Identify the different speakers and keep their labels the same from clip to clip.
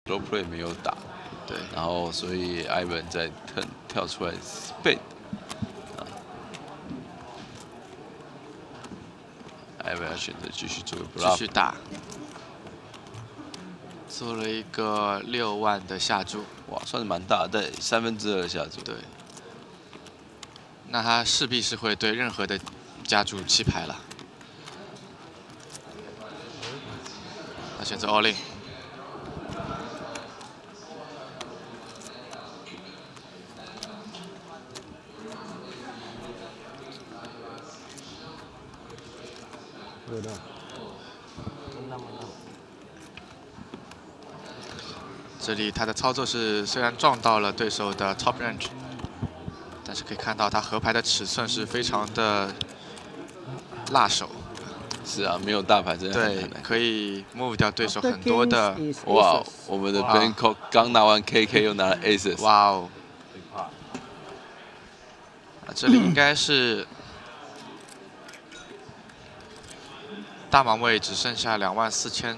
Speaker 1: slow play 没有打，
Speaker 2: 对，
Speaker 1: 然后所以 Ivan 再跳出来 spade。 Ivan 要选择继续做个 bluff，
Speaker 2: 继续打，做了一个6万的下注，
Speaker 1: 哇，算是蛮大的，对，2/3的下注。
Speaker 2: 对，那他势必是会对任何的加注弃牌了。他选择 all in。 这里他的操作是虽然撞到了对手的 top range， 但是可以看到他合牌的尺寸是非常的辣手。
Speaker 1: 是啊，没有大牌真的很
Speaker 2: 对，
Speaker 1: 难。
Speaker 2: 可以 move 掉对手很多的。
Speaker 1: 哇，我们的 Bangkok 刚拿完 KK 又拿了 Aces。
Speaker 2: 哇哦！这里应该是大盲位只剩下24000。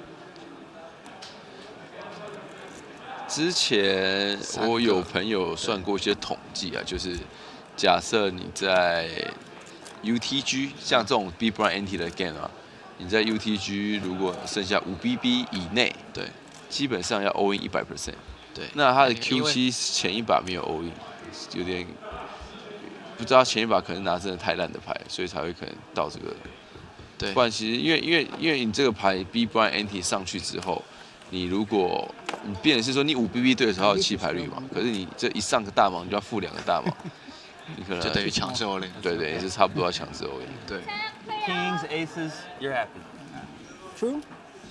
Speaker 1: 之前我有朋友算过一些统计啊，就是假设你在 UTG 像这种 B Blind Ante 的 game 啊，你在 UTG 如果剩下5BB 以内，
Speaker 2: 对，
Speaker 1: 基本上要 all in 100%。
Speaker 2: 对，
Speaker 1: 那他的 Q7 前一把没有 all in， 有点不知道前一把可能拿真的太烂的牌，所以才会可能到这个。
Speaker 2: 对，
Speaker 1: 不然其实因为你这个牌 B Blind Ante 上去之后，你如果你变的是说你5BB 对手要有弃牌率嘛，可是你这一上个大盲，你就要付2个大盲，你可能
Speaker 2: 就等于强制 all in。
Speaker 1: 对，也是差不多要强制 all in。
Speaker 2: 对。
Speaker 3: Kings, aces, you're happy.
Speaker 4: True.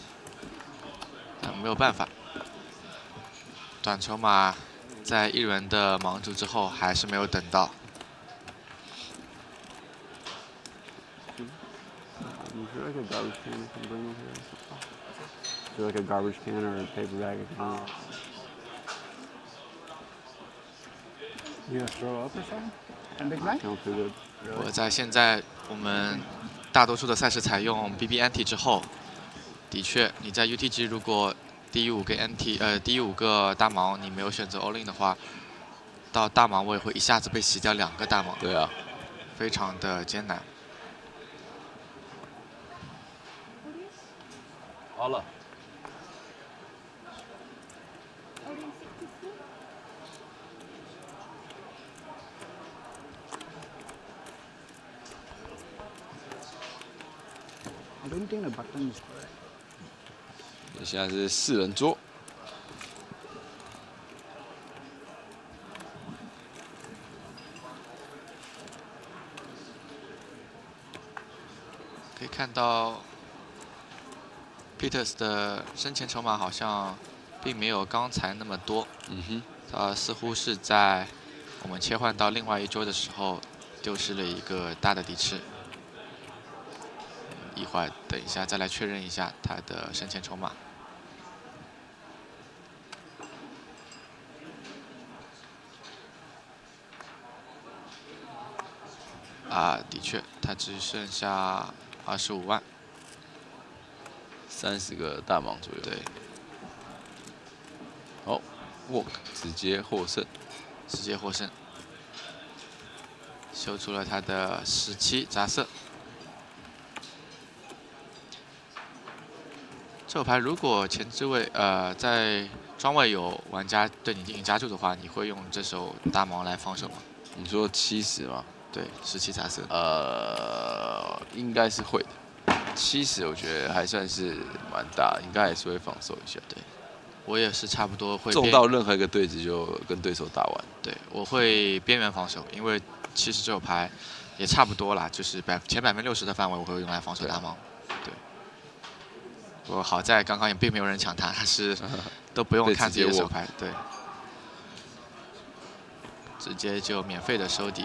Speaker 2: 没有办法，短筹码在1轮的盲注之后还是没有等到。
Speaker 4: You feel like a garbage can if you bring it here? Feel like a garbage can or a paper bag if you bring it. You gonna throw up or something? And big night? Don't feel good.
Speaker 2: 我在现在我们大多数的赛事采用 BB Ante 之后，的确你在 UTG 如果第5个 Ante 第5个大盲你没有选择 all in 的话，到大盲位会一下子被洗掉2个大盲。
Speaker 1: 对啊，
Speaker 2: 非常的艰难。
Speaker 1: 好了。
Speaker 4: I don't think the button is correct.
Speaker 1: 现在是4人桌。
Speaker 2: 可以看到 Peters 的生前筹码好像并没有刚才那么多。他似乎是在我们切换到另外一桌的时候丢失了一个大的底池。一会儿等一下再来确认一下他的生前筹码。的确，他只剩下25万
Speaker 1: ，30个大盲左右。
Speaker 2: 对。
Speaker 1: 好 ，walk 直接获胜，
Speaker 2: 秀出了他的17杂色。这手牌如果前置位在庄位有玩家对你进行加注的话，你会用这手大盲来防守吗？
Speaker 1: 你说70吗？
Speaker 2: 对，17杂色。
Speaker 1: 应该是会的。70我觉得还算是蛮大，应该还是会防守一下。
Speaker 2: 对，我也是差不多会
Speaker 1: 中到任何一个对子就跟对手打完。
Speaker 2: 对，我会边缘防守，因为其实这手牌也差不多啦，就是前60%的范围我会用来防守大盲。对。不过好在刚刚也并没有人抢他，他是都不用看自己的手牌，对，直接就免费的收底。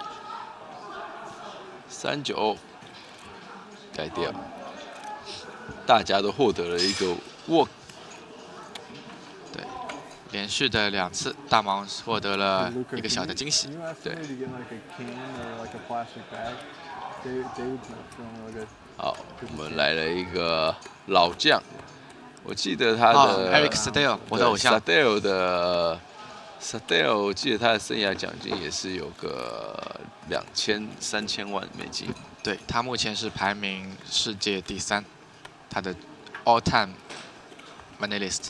Speaker 1: 39改掉，大家都获得了一个walk。
Speaker 2: 对，连续的2次大盲获得了一个小的惊喜。
Speaker 1: 对。好，我们来了一个老将我记得他的、
Speaker 2: Eric Sadell， 我的偶像。
Speaker 1: Sadell， 我记得他的生涯奖金也是有个2000-3000万美金。
Speaker 2: 对，他目前是排名世界第3，他的 all-time money list。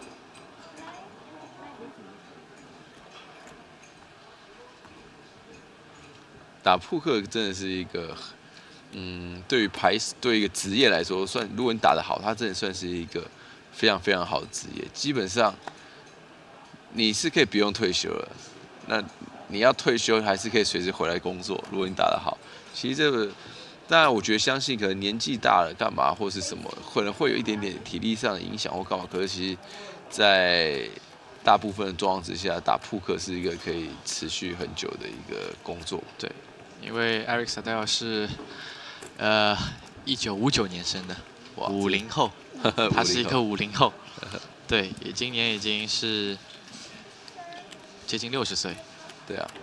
Speaker 1: 打扑克真的是一个，对于对一个职业来说，如果你打得好，它真的算是一个非常非常好的职业。基本上你是可以不用退休了，那你要退休还是可以随时回来工作。如果你打得好，其实这个当然我觉得相信可能年纪大了干嘛或是什么，可能会有一点点体力上的影响或干嘛。可是其实，在大部分的状况之下，打扑克是一个可以持续很久的一个工作。
Speaker 2: 对。因为 Eric Sadell 是1959年生的，50后，他是一个50后，对，今年已经是接近60岁。
Speaker 1: 对啊，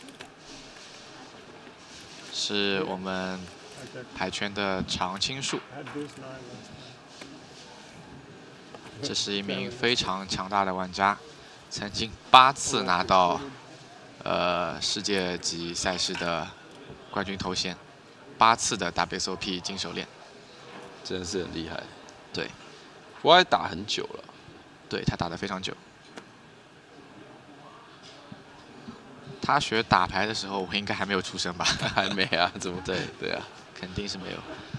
Speaker 2: 是我们牌圈的常青树。这是一名非常强大的玩家，曾经8次拿到世界级赛事的冠军头衔，8次的 WSOP 金手链，
Speaker 1: 真的是很厉害。
Speaker 2: 对，
Speaker 1: 不过还打很久了。
Speaker 2: 对，他打得非常久。他学打牌的时候，我应该还没有出生吧？
Speaker 1: 还没啊？怎么对？对啊，
Speaker 2: 肯定是没有。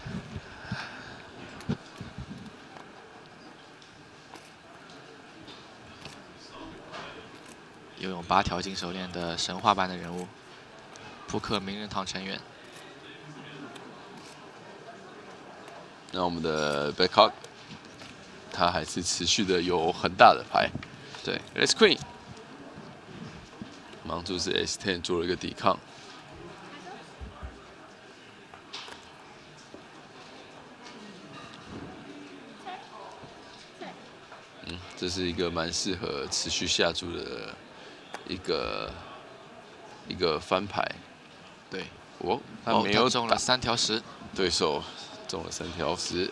Speaker 2: 拥有8条金手链的神话般的人物。扑克名人堂成员。
Speaker 1: 那我们的 Backhawk， 他还是持续的有很大的牌。
Speaker 2: 对
Speaker 1: ，Ace Queen， 盲注是 S10 做了一个抵抗。这是一个蛮适合持续下注的一个翻牌。
Speaker 2: 对，
Speaker 1: 他没有
Speaker 2: 中了3条10，
Speaker 1: 对手中了3条10。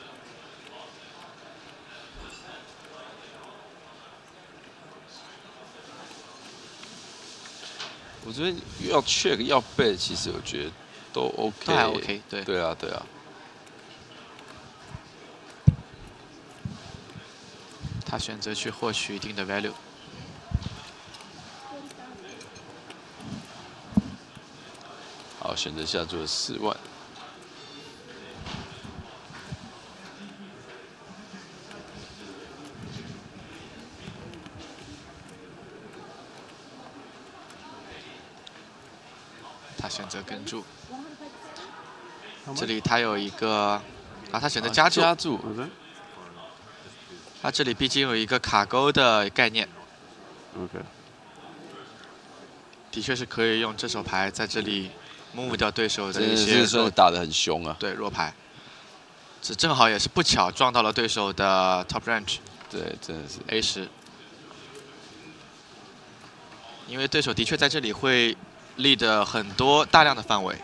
Speaker 1: 我觉得要 check 要 bet， 其实我觉得都 OK，
Speaker 2: 都还 OK， 对。
Speaker 1: 对啊，对啊。
Speaker 2: 他选择去获取一定的 value。
Speaker 1: 好，选择下注了4万。
Speaker 2: 他选择跟注。这里他有一个，他选择加注。
Speaker 1: 加注。
Speaker 2: 他这里毕竟有一个卡钩的概念。
Speaker 4: OK。
Speaker 2: 的确是可以用这手牌在这里 move 掉对手的一些
Speaker 1: 弱，打得很凶啊。
Speaker 2: 对，弱牌。这正好也是不巧撞到了对手的 top range。
Speaker 1: 对，真的是
Speaker 2: A10。因为对手的确在这里会lead很多大量的范围。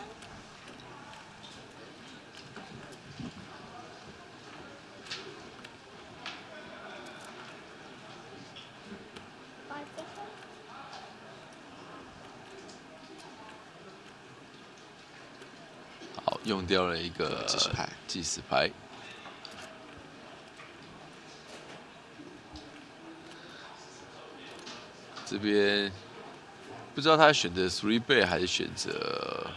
Speaker 1: 好，用掉了一个计时牌。这边不知道他选择 3 bet 还是选择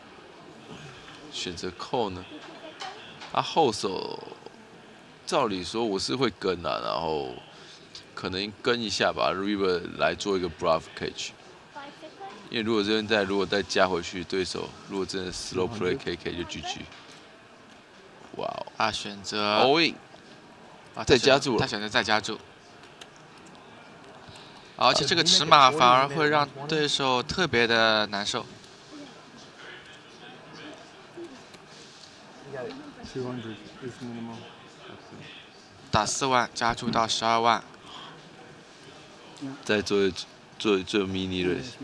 Speaker 1: 扣呢？他后手照理说我是会跟啊，然后可能跟一下吧 ，river 来做一个 bluff catch。因为如果这边如果再加回去，对手如果真的 slow play KK 就 GG。哇哦！
Speaker 2: 啊，选择
Speaker 1: all in， 再加注了。
Speaker 2: 他选择再加注。而且这个尺码反而会让对手特别的难受。打4万加注到12万。
Speaker 1: 再做 mini raise。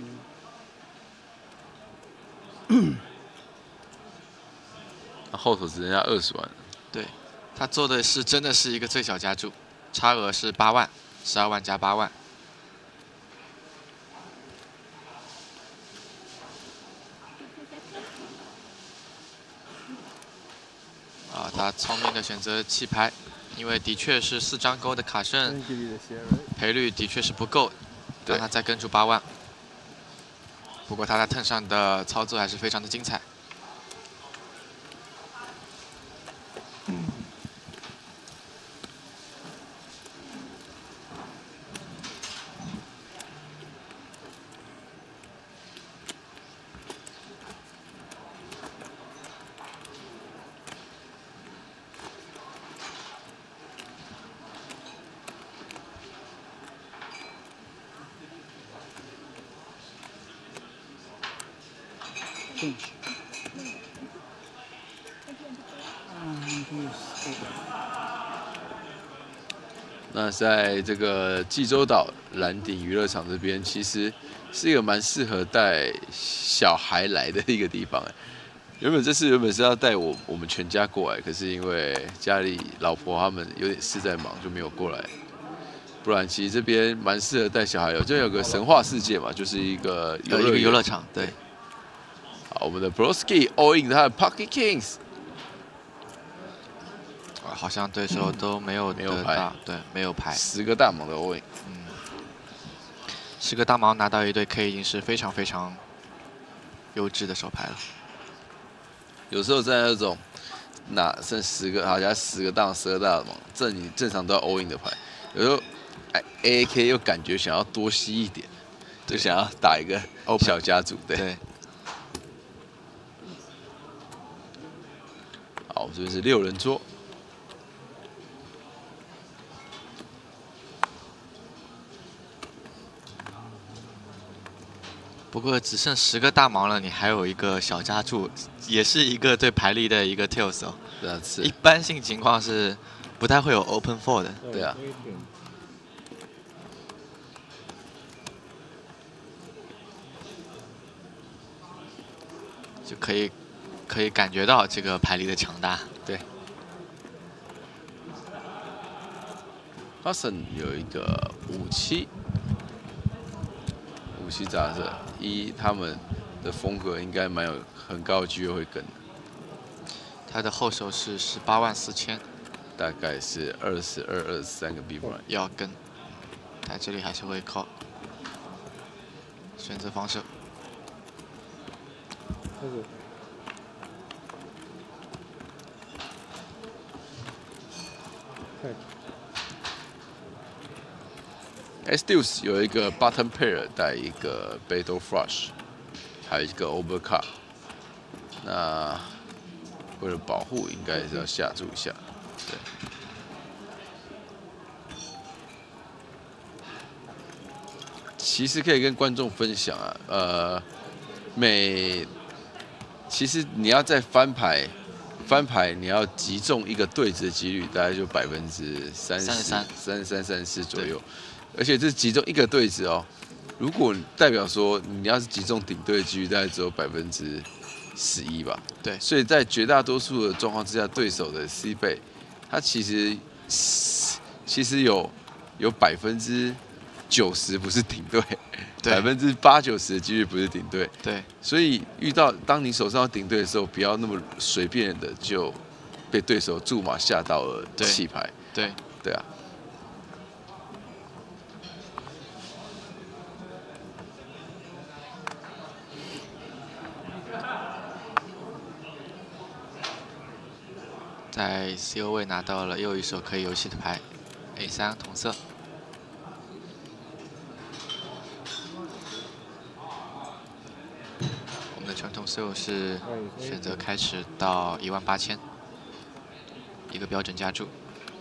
Speaker 1: 后头只剩下20万。
Speaker 2: 对，他做的是真的是一个最小加注。 差额是8万，12万加8万。啊，他聪明的选择弃牌，因为的确是4张勾的卡胜，赔率的确是不够，让他再跟注8万。不过他在turn上的操作还是非常的精彩。
Speaker 1: 那在这个济州岛蓝鼎娱乐场这边，其实是一个蛮适合带小孩来的一个地方。原本是要带我们全家过来，可是因为家里老婆他们有点事在忙，就没有过来。不然其实这边蛮适合带小孩的，就有个神话世界嘛，就是一个
Speaker 2: 游乐场，对。
Speaker 1: 好，我们的 Broski all in 他的 Pocket Kings。
Speaker 2: 好像对手都没有得到，对，没有牌。
Speaker 1: 10个大盲的 all in，
Speaker 2: 10个大盲拿到一对 K 已经是非常非常优质的手牌了。
Speaker 1: 有时候在那种剩10个，好加10个大盲、12大盲，这你正常都要 all in 的牌，有时候AAK 又感觉想要多吸一点，就想要打一个小家族，对。好，这边是6人桌。
Speaker 2: 不过只剩10个大盲了，你还有一个小家注，也是一个对牌力的一个 tills 哦。
Speaker 1: 是。
Speaker 2: 一般性情况是不太会有 open four 的。
Speaker 1: 对啊。
Speaker 2: 就可以感觉到这个牌力的强大。
Speaker 1: 对。Hudson 有一个57杂色，他们的风格应该蛮有很高的机会会跟的。
Speaker 2: 他的后手是18万4千，
Speaker 1: 大概是22、23个 big blind
Speaker 2: 要跟，但这里还是会靠选择防守。
Speaker 1: S Deuce 有一个 bottom pair 带一个 Beidou Flush， 还有一个 Overcard。那为了保护，应该是要下注一下。对。其实可以跟观众分享啊，其实你要在翻牌你要击中一个对子的几率大概就33%、33、34左右。而且这是集中一个对子哦，如果代表说你要是集中顶对的几率大概只有11%吧。
Speaker 2: 对，
Speaker 1: 所以在绝大多数的状况之下，对手的 C 倍，它其实有90%不是顶对，80%、90%的几率不是顶对。
Speaker 2: 对，
Speaker 1: 所以当你手上有顶对的时候，不要那么随便的就被对手注码吓到了弃牌。
Speaker 2: 对，
Speaker 1: 对啊。
Speaker 2: 在 CO 位拿到了又一手可以游戏的牌 ，A3 同色。我们的传统 CO 是选择开始到18000，一个标准加注。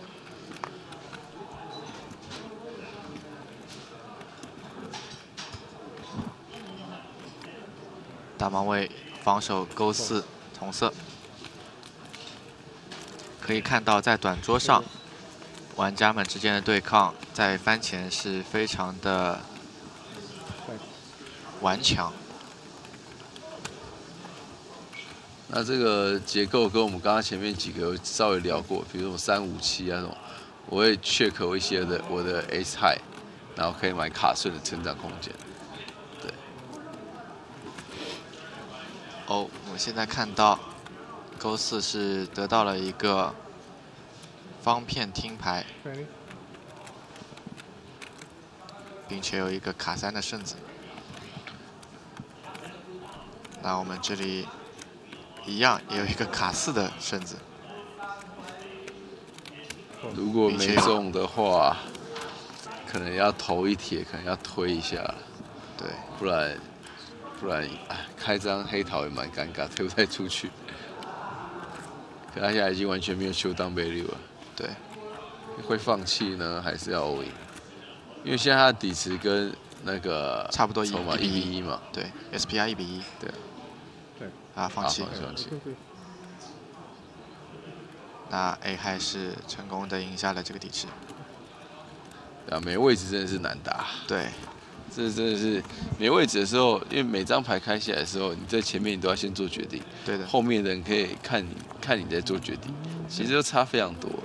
Speaker 2: 大盲位防守勾4同色。可以看到，在短桌上，玩家们之间的对抗在翻前是非常的顽强。
Speaker 1: 那这个结构跟我们刚刚前面几个稍微聊过，比如说357啊这种， 我会check一些我的 ace high， 然后可以买卡顺的成长空间。对。
Speaker 2: 哦，我们现在看到勾4是得到了一个方片听牌，并且有一个卡3的顺子。那我们这里一样也有一个卡4的顺子。
Speaker 1: 如果没中的话，可能要投一铁，可能要推一下。
Speaker 2: 对，
Speaker 1: 不然，开张黑桃也蛮尴尬，推不太出去。可他现在已经完全没有showdown value了。
Speaker 2: 对，
Speaker 1: 会放弃呢，还是要 all in？ 因为现在他的底池跟那个
Speaker 2: 差不多
Speaker 1: 筹码1比1嘛。
Speaker 2: 对 ，SPR 1比1。
Speaker 1: 对。
Speaker 2: 啊，放弃。
Speaker 1: 放弃。
Speaker 2: 那 A 还是成功的赢下了这个底池。
Speaker 1: 啊，没位置真的是难打。
Speaker 2: 对，
Speaker 1: 这真的是没位置的时候，因为每张牌开下来的时候，你在前面你都要先做决定。
Speaker 2: 对的。
Speaker 1: 后面的人可以看你在做决定，其实都差非常多。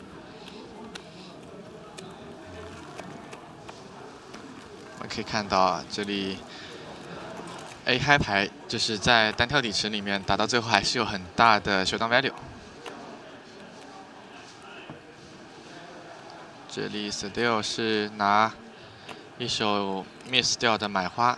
Speaker 2: 我们可以看到啊，这里 A 嗨牌就是在单挑底池里面打到最后还是有很大的showdown value。这里 Sadell 是拿一手 miss 掉的买花，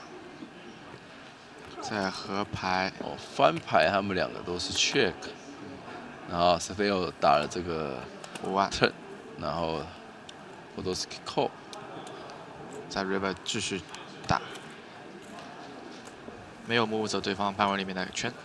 Speaker 2: 在合牌。
Speaker 1: 哦，翻牌他们两个都是 check， 然后 Sadell 打了这个
Speaker 2: 5万
Speaker 1: turn， 然后我都是 call，
Speaker 2: 在 river 继续打，没有move走对方范围里面的圈。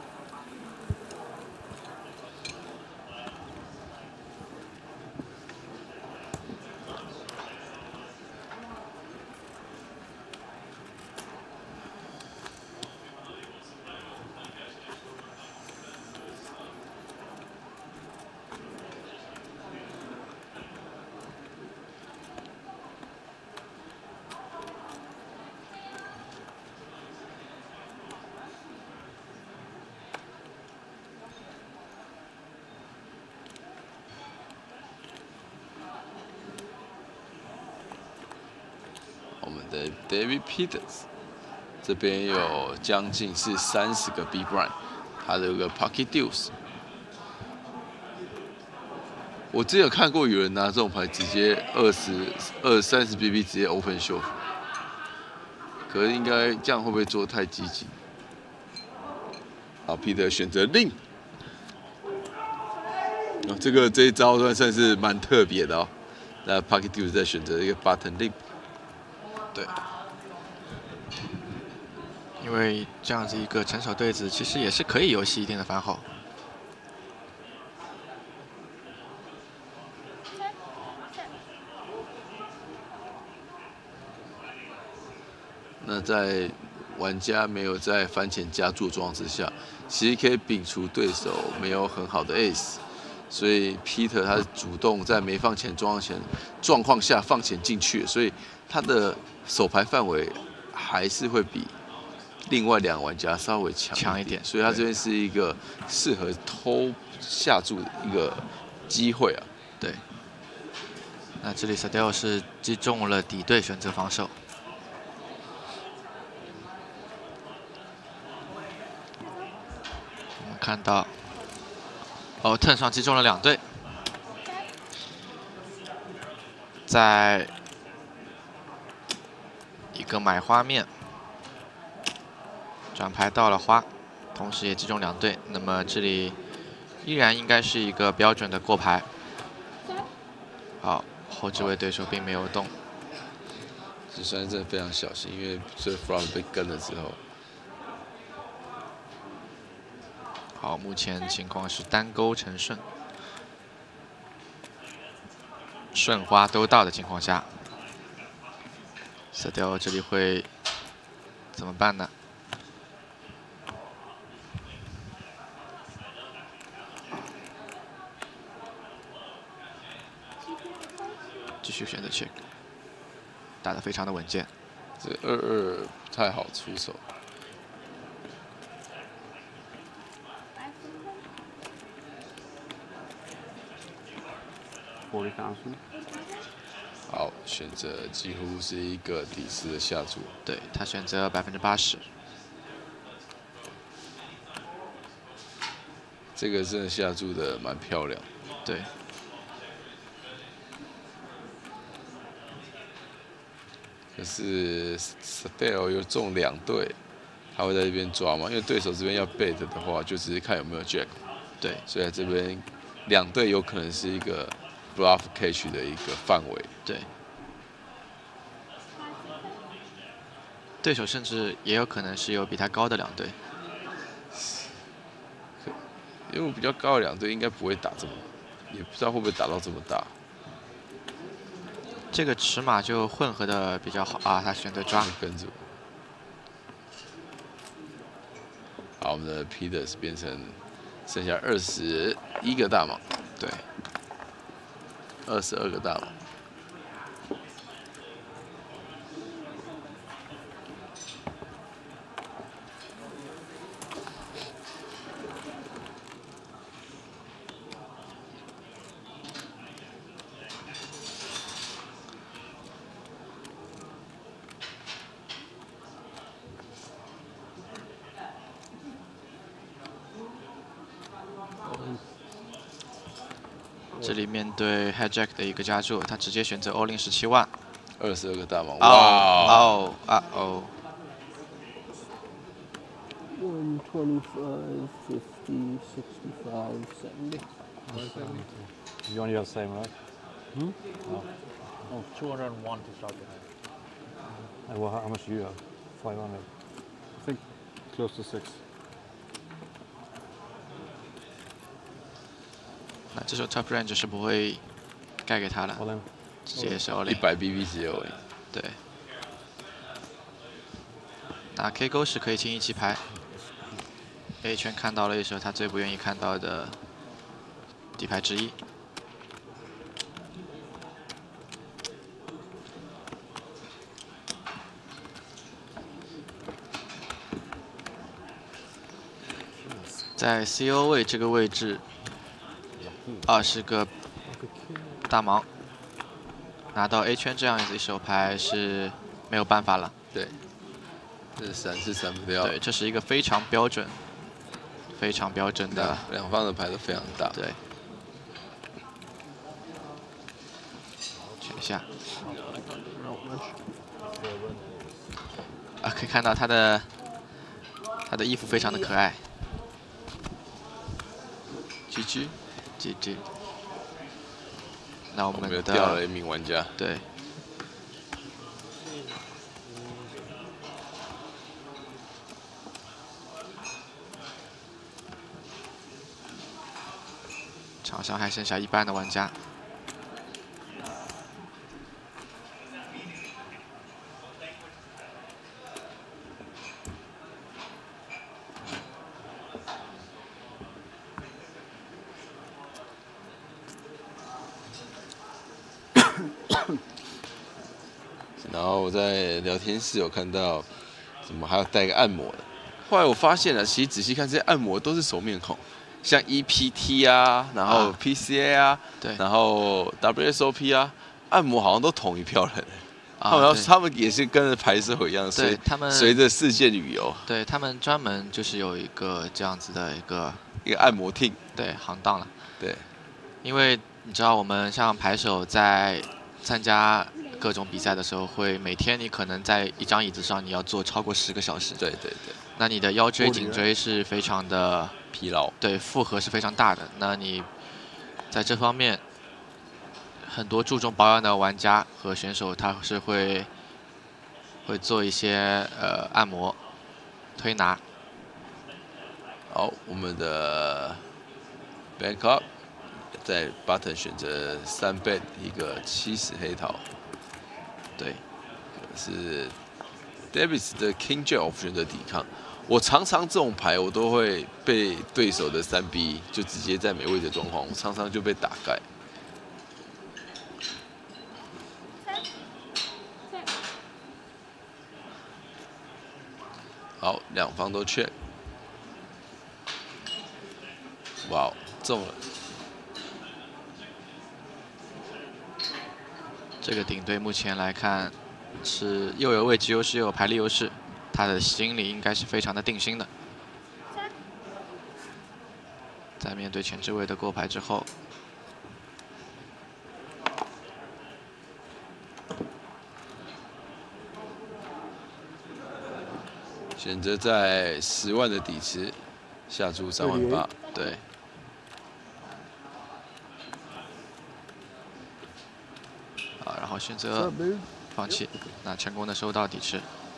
Speaker 1: 我们的 David Peters 这边有将近是30个 B blind， 他的有个 Pocket Deuce。我之前有看过有人拿这种牌直接30 BB 直接 Open Shove， 可是应该这样会不会做太激进？好 ，Peter 选择令。哦，这一招算是蛮特别的哦。那 Pocket Deuce 在选择一个 Button 令。
Speaker 2: 对，因为这样子一个成手对子，其实也是可以游戏一定的番号。
Speaker 1: 那在玩家没有在翻前加注状况之下，其实可以摒除对手没有很好的 ace， 所以 Peter 他是主动在没放钱状况下放钱进去，所以他的手牌范围还是会比另外2个玩家稍微强一点，所以他这边是一个适合偷下注的一个机会啊。
Speaker 2: 对。那这里 Sadell 是击中了底对，选择防守。我们看到，哦 ，turn 上击中了2对，在一个买花面转牌到了花，同时也击中2对，那么这里依然应该是一个标准的过牌。好，后置位对手并没有动。
Speaker 1: 这算真的非常小心，因为这 flop 被跟了之后。
Speaker 2: 好，目前情况是单勾成顺，顺花都到的情况下，Sadell 这里会怎么办呢？继续选择 check， 打得非常的稳健。
Speaker 1: 这22不太好出手。
Speaker 4: 40,000.
Speaker 1: 好，选择几乎是一个底池的下注。
Speaker 2: 对他选择80%。
Speaker 1: 这个真的下注的蛮漂亮。
Speaker 2: 对。
Speaker 1: 可是 Spell 又中2对，他会在这边抓吗？因为对手这边要 bet 的话，就只是看有没有 Jack。
Speaker 2: 对，
Speaker 1: 所以在这边2对有可能是一个 bluff catch 的一个范围。
Speaker 2: 对。对手甚至也有可能是有比他高的2对。
Speaker 1: 因为我比较高的2对应该不会打这么，也不知道会不会打到这么大。
Speaker 2: 这个尺码就混合的比较好啊，他选择抓。
Speaker 1: 跟着。好，我们的 Peters 变成剩下21个大盲。
Speaker 2: 对。
Speaker 1: 22个大盲。
Speaker 2: 这里面对 Hijack 的一个加注，他直接选择 all in 17万。
Speaker 1: 22个大盲，
Speaker 2: 哇哦啊哦！
Speaker 4: 125, 50, 65, 70. You only have the same, right?
Speaker 3: Oh, 201 to start the hand.
Speaker 4: And how much do you have? 500. I think close to 6.
Speaker 2: 那这时候 top range 是不会盖给他了，
Speaker 4: All in.
Speaker 2: 直接是 all in。
Speaker 1: 100 BB 只有而已。
Speaker 2: 对。那 K 勾是可以轻易弃牌。A 圈看到了一手他最不愿意看到的底牌之一。在 CO 位这个位置，是个大盲，拿到 A 圈这样一手牌是没有办法了。
Speaker 1: 对，这闪是闪不掉。
Speaker 2: 对，这是一个非常标准、非常标准的。
Speaker 1: 两方的牌都非常大。
Speaker 2: 对。选一下。可以看到他的衣服非常的可爱。GG。那我们
Speaker 1: 掉了1名玩家。
Speaker 2: 对。场上还剩下1半的玩家。
Speaker 1: 然后我在聊天室有看到，怎么还要带个按摩的？后来我发现了，其实仔细看这些按摩都是熟面孔，像 EPT 啊，然后 PCA 啊，
Speaker 2: 对，
Speaker 1: 然后 WSOP 啊，按摩好像都同一票人。他们也是跟着牌手一样，随着世界旅游。
Speaker 2: 对他们专门就是有一个这样子的一个
Speaker 1: 按摩厅，
Speaker 2: 对，行当了。
Speaker 1: 对，
Speaker 2: 因为你知道我们像牌手在参加各种比赛的时候，会每天你可能在一张椅子上你要坐超过10个小时。
Speaker 1: 对。
Speaker 2: 那你的腰椎、颈椎是非常的
Speaker 1: 疲劳，
Speaker 2: 对，负荷是非常大的。那你在这方面，很多注重保养的玩家和选手，他是会做一些按摩、推拿。
Speaker 1: 好，我们的 Bangkok 在 button 选择3 bet 一个70黑桃。
Speaker 2: 对，
Speaker 1: 是 Davis 的 King Jack 选择抵抗。我常常这种牌我都会被对手的3B 就直接在没位的状况，我常常就被打盖。好，两方都 check。哇，中了。
Speaker 2: 这个顶队目前来看是又有位置优势又有牌力优势，他的心里应该是非常的定心的。在面对前置位的过牌之后，
Speaker 1: 选择在10万的底池下注38000，对。
Speaker 2: 啊，然后选择放弃，那成功的收到底池。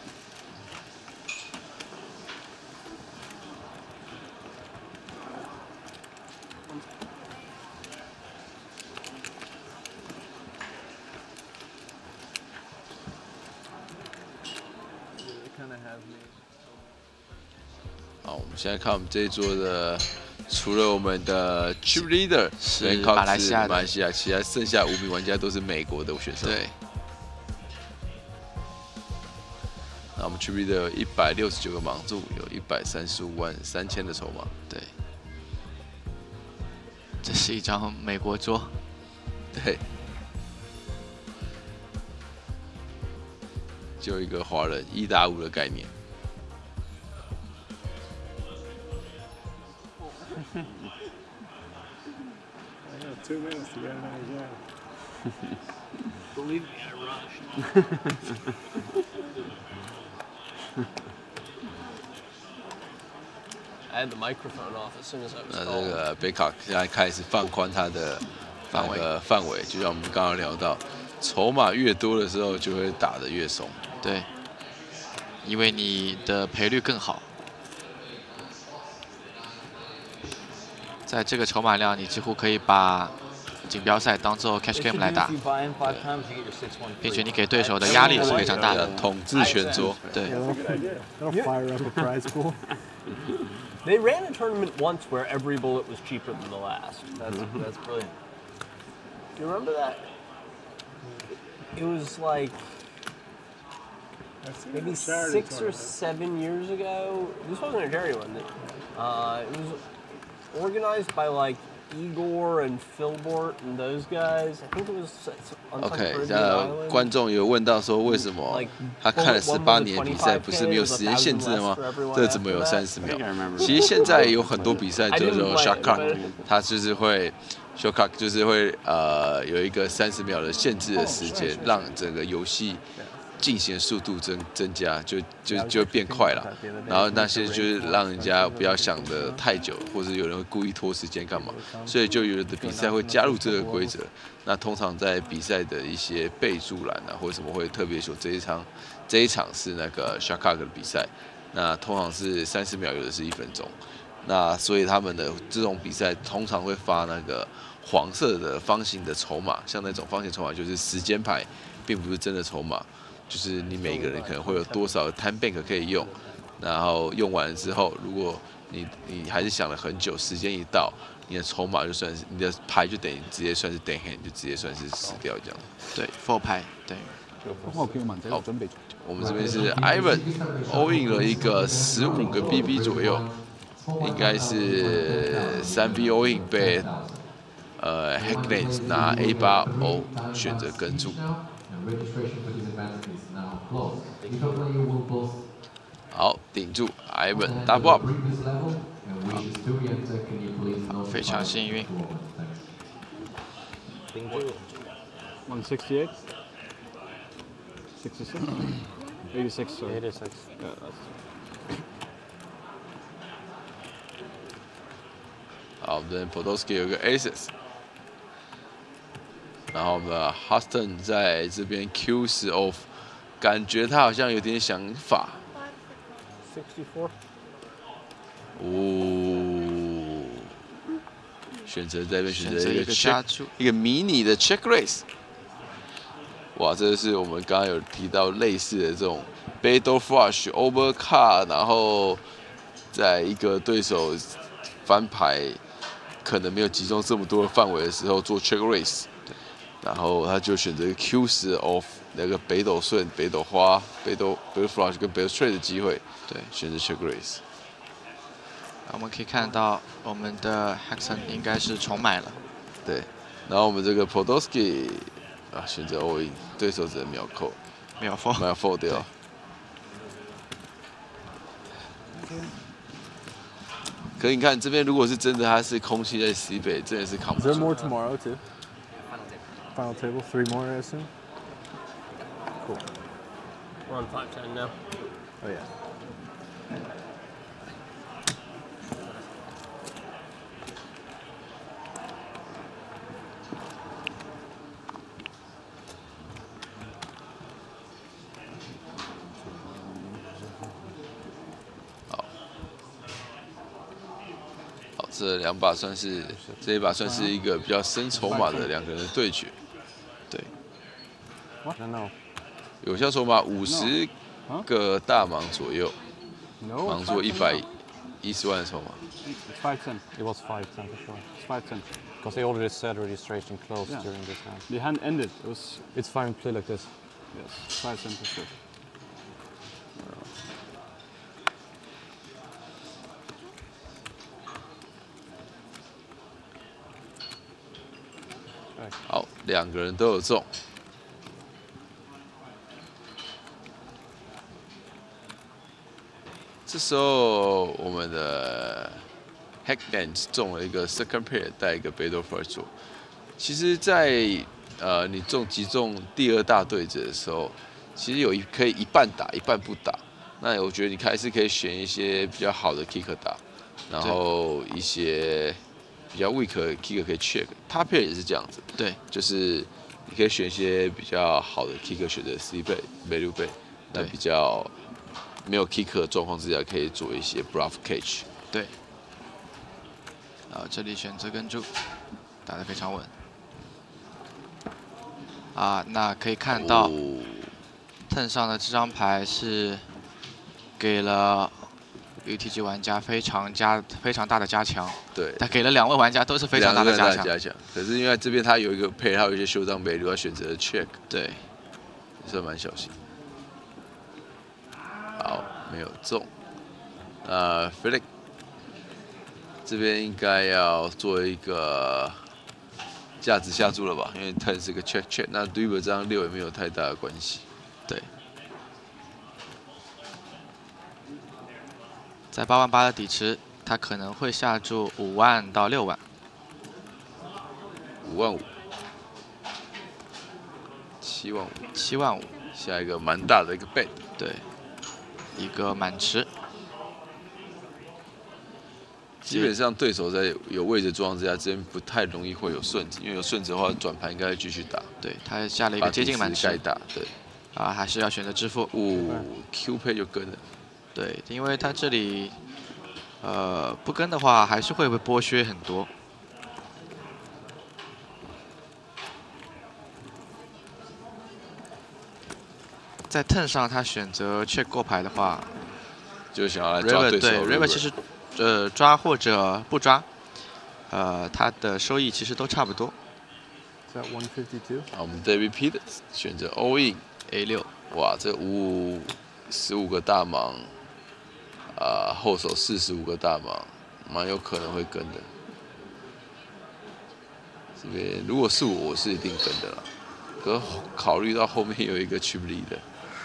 Speaker 1: 好，我们现在看我们这一桌的，除了我们的 Chip Leader
Speaker 2: 是马来西亚的，
Speaker 1: 其他剩下5名玩家都是美国的选手。
Speaker 2: 对。
Speaker 1: 那我们 Chip Leader 有169个盲注，有1353000的筹码。
Speaker 2: 对。这是一张美国桌。
Speaker 1: 对。就一个华人1打5的概念。
Speaker 3: 2 minutes to get another game. Believe me, I rushed. I had the microphone off as soon as I was
Speaker 1: 那
Speaker 3: called.
Speaker 1: 这个贝卡现在开始放宽他的范围，就像我们刚刚聊到，筹码越多的时候，就会打得越松。
Speaker 2: 对，因为你的赔率更好。在这个筹码量，你几乎可以把锦标赛当做 cash game 来打，并且你给对手的压力是非常大的。
Speaker 1: 统治全桌，对。
Speaker 3: They ran a tournament once where every bullet was cheaper than the last. That's brilliant. Do you remember that? It was like maybe 6 or 7 years ago. This wasn't a charity one. It was organized by like Igor and Philbort and those guys. I think it was on some Caribbean island.
Speaker 1: 观众有问到说，为什么他看了18年比赛，不是没有时间限制的吗？这怎么有30秒？其实现在有很多比赛叫做 shot clock， 它就是会 shot clock 就是会有一个30秒的限制的时间，让整个游戏进行速度增加，就变快了。然后那些就是让人家不要想得太久，或者有人会故意拖时间干嘛，所以就有的比赛会加入这个规则。那通常在比赛的一些备注栏啊，或者什么会特别说这一场是那个 shot clock 的比赛，那通常是30秒，有的是1分钟。那所以他们的这种比赛通常会发那个黄色的方形的筹码，像那种方形筹码就是时间牌，并不是真的筹码。就是你每个人可能会有多少 time bank 可以用，然后用完之后，如果你还是想了很久，时间一到，你的筹码就算是你的牌就等于直接算是 dead hand， 就直接算是死掉这样。
Speaker 2: 对 ，4 牌对。
Speaker 1: 好，我们这边是 Ivan all in 了一个15个 BB 左右，应该是3B all in 被Hackney 拿 A8O 选择跟注。好，顶住 Ivan double up，
Speaker 2: 非常幸运。
Speaker 4: 168, 66, 86. Sorry.
Speaker 3: 86.
Speaker 4: Yeah, that's...
Speaker 1: 好，我们的 Podolsky 有个 aces。然后我们的 Huston 在这边 Q10 off， 感觉他好像有点想法。
Speaker 3: 64。
Speaker 1: 哦，选择在这边选择一个
Speaker 2: 加注，
Speaker 1: 一个迷你的 check raise。哇，这是我们刚刚有提到类似的这种 Beidou flush overcard， 然后在一个对手翻牌可能没有集中这么多的范围的时候做 check raise。然后他就选择 Q10 off 那个北斗顺、北斗花、北斗 flush 跟北斗 straight 的机会，对，选择 check raise。
Speaker 2: 我们可以看到我们的 Haxon 应该是重买了，
Speaker 1: 对。然后我们这个 Podolsky 啊，选择 all in， 对手只能秒扣，
Speaker 2: 秒封。
Speaker 1: 秒 fold 掉。可你看这边，如果是真的，它是空气在 C 北，真的是扛不
Speaker 4: Is there
Speaker 1: 住。
Speaker 4: more tomorrow too? Final table, 3 more, I assume. Cool.
Speaker 3: We're on 5-10 now.
Speaker 4: Oh yeah.
Speaker 1: 好，这两把算是这一把算是一个比较深筹码的两个人的对决。
Speaker 2: 对，
Speaker 4: What? No.
Speaker 1: 有效筹码50个大盲左右，
Speaker 4: No.
Speaker 1: 盲做110万的筹码。
Speaker 4: It's 5-10.
Speaker 5: It was 5-10 for sure.
Speaker 4: It's 5-10.
Speaker 5: Because they already said registration closed
Speaker 4: Yeah.
Speaker 5: during this hand.
Speaker 4: The hand ended. It was
Speaker 5: It's fine to play like this.
Speaker 4: yes, 5-10 for sure.
Speaker 5: Right.
Speaker 1: 好，两个人都有中。这时候我们的 Hackman 中了一个 second pair， 带一个 backdoor flush draw。其实在，你击中第二大对子的时候，其实可以一半打一半不打。那我觉得你还是可以选一些比较好的 kicker 打，然后一些比较 weak 的 kicker 可以 check。Top pair 也是这样子，
Speaker 2: 对，
Speaker 1: 就是你可以选一些比较好的 kicker 选择 C 倍、value 倍，那
Speaker 2: 对
Speaker 1: 比较没有 kicker 的状况之下，可以做一些 bluff catch。
Speaker 2: 对。这里选择跟注，打得非常稳。那可以看到，turn 上的这张牌是给了 UTG 玩家非常大的加强。
Speaker 1: 对，
Speaker 2: 他给了2位玩家都是非常大的加强。
Speaker 1: 可是因为这边他有一个配，他有一些修正value，他选择了 check，
Speaker 2: 对，
Speaker 1: 也算蛮小心。好，没有中。Felix 这边应该要做一个价值下注了吧？因为 turn 是个 check， 那 River 这张6也没有太大的关系。
Speaker 2: 对。在8万8的底池，他可能会下注5万到6万。
Speaker 1: 5万5。7万5。
Speaker 2: 7万5。
Speaker 1: 下一个蛮大的一个 bet。
Speaker 2: 对。一个满池。
Speaker 1: 基本上对手在有位置状况之下，这边不太容易会有顺子，因为有顺子的话，转盘应该会继续打。
Speaker 2: 对，他下了一个接近满池。
Speaker 1: 该打，对。
Speaker 2: 还是要选择支付。
Speaker 1: Q 配就跟了。
Speaker 2: 对，因为他这里，不跟的话，还是会被剥削很多。在 turn 上，他选择 check 过牌的话，
Speaker 1: 就想要来抓对手。
Speaker 2: 对 River 其实。抓或者不抓，他的收益其实都差不多。
Speaker 4: Is that 152?
Speaker 1: 好，我们 David Peters 选择 all in
Speaker 2: A6。
Speaker 1: 哇，这15个大盲，后手45个大盲，蛮有可能会跟的。这边如果是我是一定跟的啦，可考虑到后面有一个去不离的。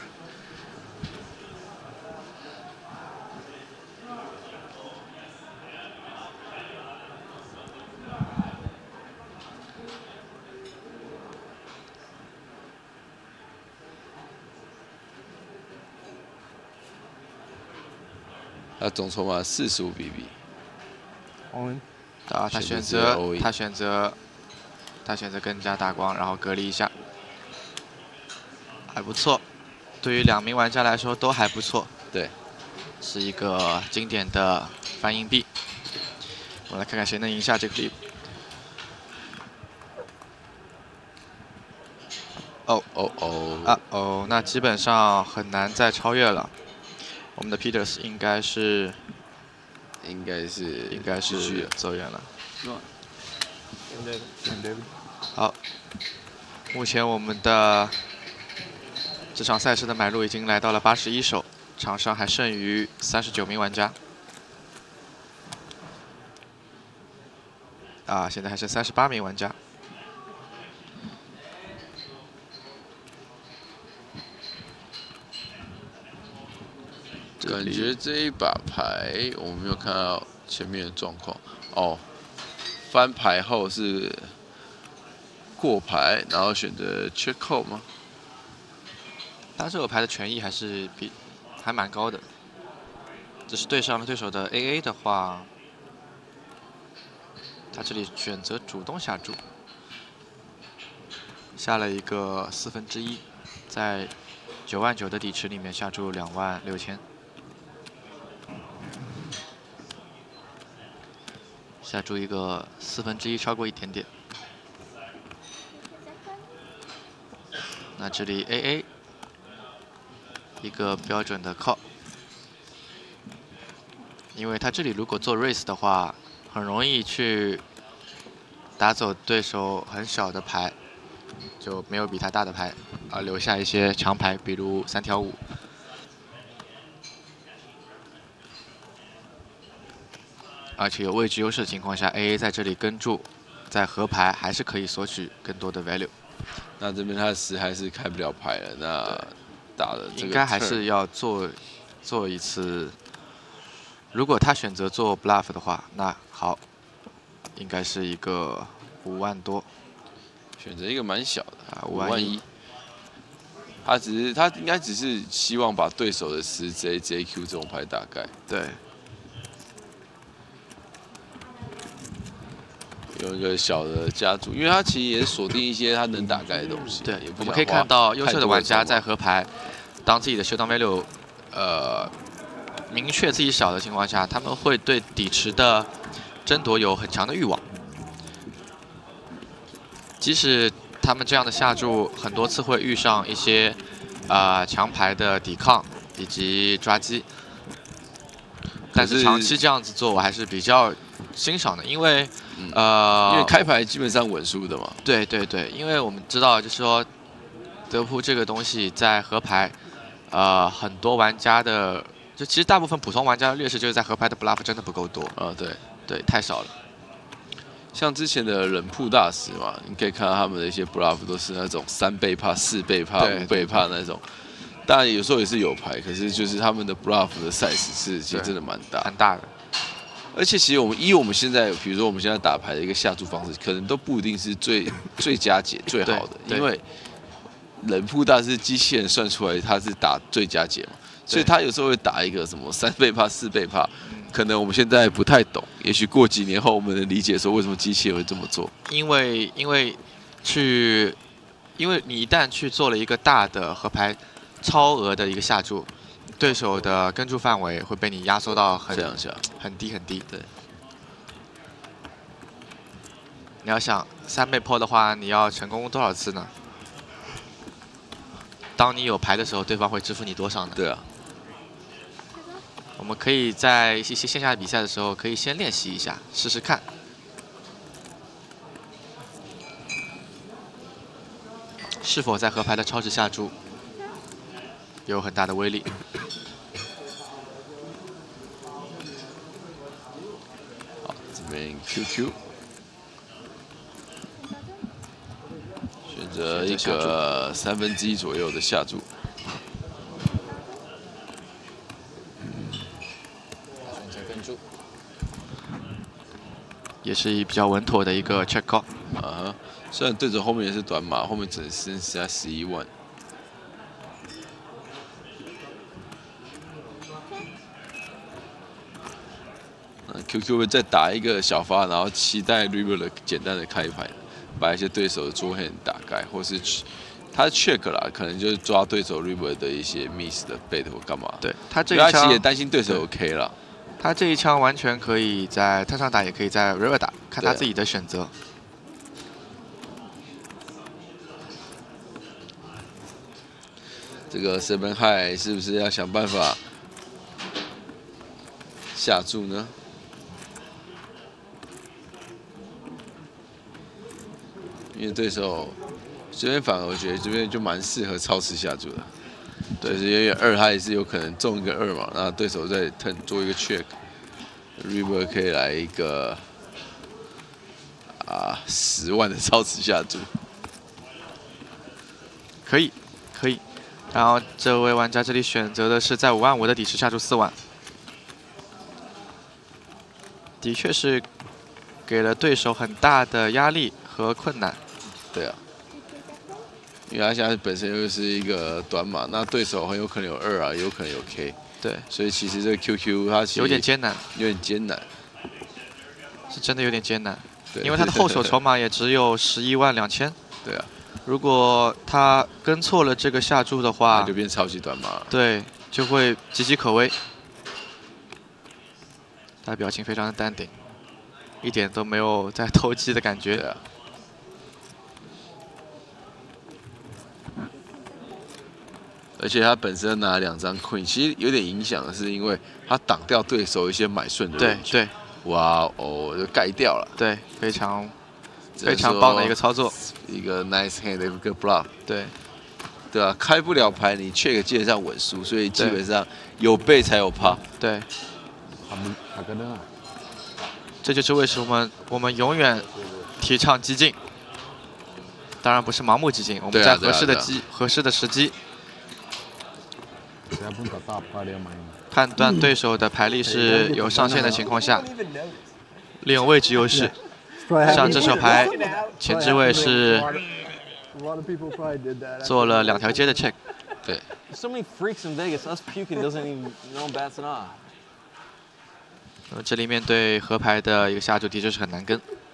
Speaker 1: 他总筹码45 BB。
Speaker 4: All in。
Speaker 2: 他选择更加大光，然后隔离一下，还不错。对于2名玩家来说都还不错。
Speaker 1: 对，
Speaker 2: 是一个经典的翻硬币。我们来看看谁能赢下这个 flip。那基本上很难再超越了。我们的 Peters 应该是走远了。好，目前我们的这场赛事的买入已经来到了81手，场上还剩余39名玩家。现在还剩38名玩家。
Speaker 1: 感觉这一把牌我们没有看到前面的状况哦。翻牌后是过牌，然后选择 check call 吗？
Speaker 2: 但这个牌的权益还蛮高的，只是对上了对手的 AA 的话，他这里选择主动下注，下了一个1/4，在99000的底池里面下注26000，下注一个1/4，超过一点点。那这里 AA。 一个标准的 call， 因为他这里如果做 raise 的话，很容易去打走对手很小的牌，就没有比他大的牌，而留下一些强牌，比如3条5。而且有位置优势的情况下 ，AA 在这里跟注，在合牌还是可以索取更多的 value。
Speaker 1: 那这边他的10还是开不了牌了，那。打的这个
Speaker 2: 应该还是要做一次。如果他选择做 bluff 的话，那好，应该是一个5万多，
Speaker 1: 选择一个蛮小的
Speaker 2: 啊，5万1。
Speaker 1: 他应该只是希望把对手的10J、JQ 这种牌打盖。
Speaker 2: 对。
Speaker 1: 有一个小的加注，因为他其实也锁定一些他能打盖的东西。
Speaker 2: 对，我们可以看到优秀的玩家在合牌，当自己的showdown value明确自己小的情况下，他们会对底池的争夺有很强的欲望。即使他们这样的下注很多次会遇上一些强牌的抵抗以及抓击，但是长期这样子做我还是比较欣赏的，因为
Speaker 1: 因为开牌基本上稳输的嘛。
Speaker 2: 对对对，因为我们知道，就是说德扑这个东西在合牌，很多玩家的，就其实大部分普通玩家的劣势就是在合牌的 bluff 真的不够多
Speaker 1: 啊，对
Speaker 2: 对，太少了。
Speaker 1: 像之前的冷铺大师嘛，你可以看到他们的一些 bluff 都是那种3倍怕、4倍怕、5倍怕那种。当然有时候也是有牌，可是就是他们的 bluff 的 size 是其实真的蛮大，
Speaker 2: 很大的。
Speaker 1: 而且其实我们现在，比如说我们现在打牌的一个下注方式，可能都不一定是最佳解最好的，因为冷铺大师机器人算出来他是打最佳解嘛，所以他有时候会打一个什么3倍怕、4倍怕，可能我们现在不太懂，也许过几年后我们能理解说为什么机器人会这么做。
Speaker 2: 因为你一旦去做了一个大的合牌超额的一个下注。对手的跟注范围会被你压缩到很低很低。对，你要想3倍破的话，你要成功多少次呢？当你有牌的时候，对方会支付你多少呢？
Speaker 1: 对啊。
Speaker 2: 我们可以在一些线下比赛的时候，可以先练习一下，试试看。是否在合牌的超值下注有很大的威力？
Speaker 1: 好，这边 QQ 选择一个1/3左右的下注。
Speaker 2: 选择跟注，也是比较稳妥的一个 check call。
Speaker 1: 啊，虽然对手后面也是短码，后面只剩下11万。QQ 会再打一个小发，然后期待 River 的简单的开牌，把一些对手的桌 hand 打开，或是他 check 啦，可能就是抓对手 River 的一些 miss 的 bet 或干嘛。
Speaker 2: 对他这一枪，
Speaker 1: 他其实也担心对手有 K 了。
Speaker 2: 他这一枪完全可以在turn上打，也可以在 River 打，看他自己的选择。
Speaker 1: 这个 Seven High 是不是要想办法下注呢？因为对手这边反而我觉得这边就蛮适合超持下注的，对，因为2他也是有可能中一个2嘛，那对手再 turn 做一个 check，River 可以来一个10万的超持下注，
Speaker 2: 可以。 然后这位玩家这里选择的是在55000的底池下注4万，的确是给了对手很大的压力和困难。
Speaker 1: 对啊，因为他现在本身又是一个短码，那对手很有可能有2啊，也有可能有 K，
Speaker 2: 对，
Speaker 1: 所以其实这个 QQ 它其实
Speaker 2: 有点艰难，
Speaker 1: 有点艰难，
Speaker 2: 是真的有点艰难，
Speaker 1: 对，
Speaker 2: 因为他的后手筹码也只有112000。
Speaker 1: 对啊，
Speaker 2: 如果他跟错了这个下注的话
Speaker 1: 那就，变超级短码了。
Speaker 2: 对，就会岌岌可危。他表情非常的淡定，一点都没有在投机的感觉。
Speaker 1: 对啊。而且他本身拿2张 Queen， 其实有点影响的是，因为他挡掉对手一些买顺的
Speaker 2: 对
Speaker 1: range。
Speaker 2: 对
Speaker 1: 哇哦，就盖掉了。
Speaker 2: 对，非常
Speaker 1: 只能说
Speaker 2: 棒的一个操作。
Speaker 1: 一个 nice hand 的一个 bluff。
Speaker 2: 对，
Speaker 1: 对啊，开不了牌，你 check 基本上稳输，所以基本上有背才有趴。
Speaker 2: 对，这就是为什么我们永远提倡激进。当然不是盲目激进，我们在合适的时机，判断对手的牌力是有上限的情况下，利用位置优势。像这手牌前置位是做了2条街的 check。
Speaker 1: 对。
Speaker 6: So many freaks in Vegas. Us puking doesn't even no one bats an eye.
Speaker 2: 这里面对河牌的一个下注的确是很难跟。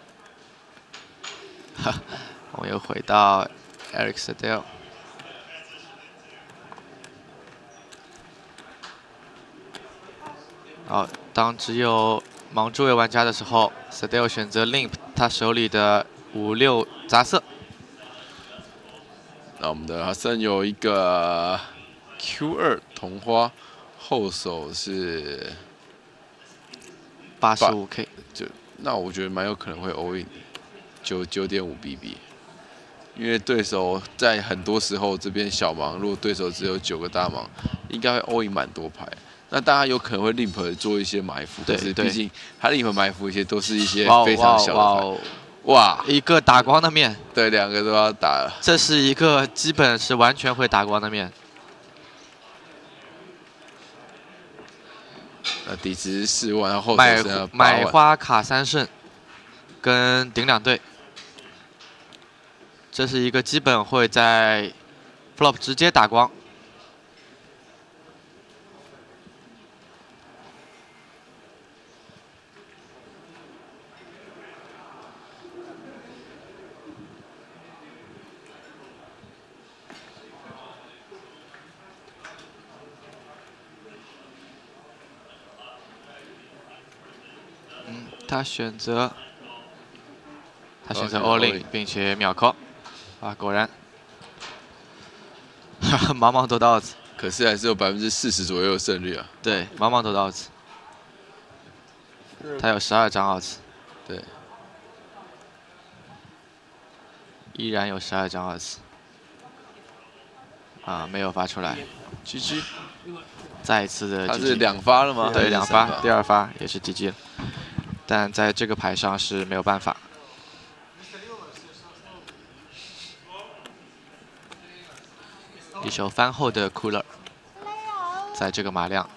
Speaker 2: 我们又回到 Eric Sedell。好，当只有盲注位玩家的时候 ，Sedell 选择 limp 他手里的5-6杂色。
Speaker 1: 那我们的哈森有一个 Q2 同花，后手是
Speaker 2: 85K，
Speaker 1: 那我觉得蛮有可能会 all in 9.5 BB， 因为对手在很多时候这边小盲，如果对手只有9个大盲，应该会 all in 蛮多牌。那大家有可能会 limp 做一些埋伏，可是毕竟他 limp 埋伏一些都是一些非常小的牌。哇，
Speaker 2: 一个打光的面，
Speaker 1: 对，2个都要打了。
Speaker 2: 这是一个基本是完全会打光的面。
Speaker 1: 底池4万，然后后手剩下8万。
Speaker 2: 买花卡3胜，跟顶2对，这是一个基本会在 flop 直接打光。他选择 all in， 并且秒 call， 啊，果然，茫茫多的 odds，
Speaker 1: 可是还是有40%左右的胜率啊。
Speaker 2: 对，茫茫多的 odds， 他有12张 odds，
Speaker 1: 对，
Speaker 2: 依然有12张 odds， 啊，没有发出来
Speaker 1: GG，
Speaker 2: 再一次的 GG，
Speaker 1: 他是2发了吗？
Speaker 2: 对，2发，第2发也是 GG 了。但在这个牌上是没有办法。一手翻后的 Cooler， 在这个马量，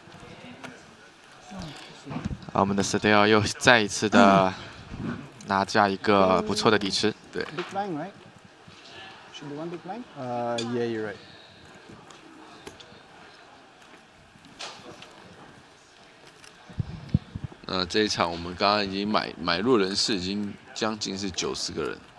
Speaker 2: 我们的 Sedell 又再一次的拿下一个不错的底池。
Speaker 1: 对。
Speaker 4: Big blind, right? Should be 1 big blind? Yeah, you're right.
Speaker 1: 这一场我们刚刚已经买入人士已经将近是90个人。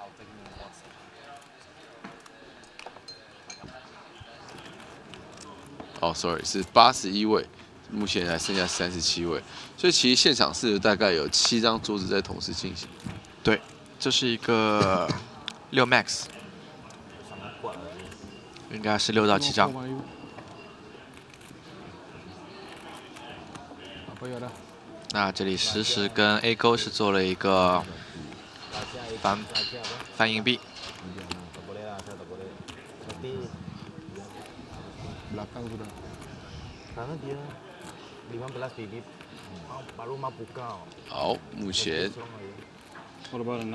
Speaker 1: 哦 ，sorry， 是81位，目前还剩下37位，所以其实现场是大概有7张桌子在同时进行。
Speaker 2: 对，这是一个6 max， 应该是6到7张。那这里实时跟 A 勾是做了一个翻硬币。
Speaker 1: 好，目前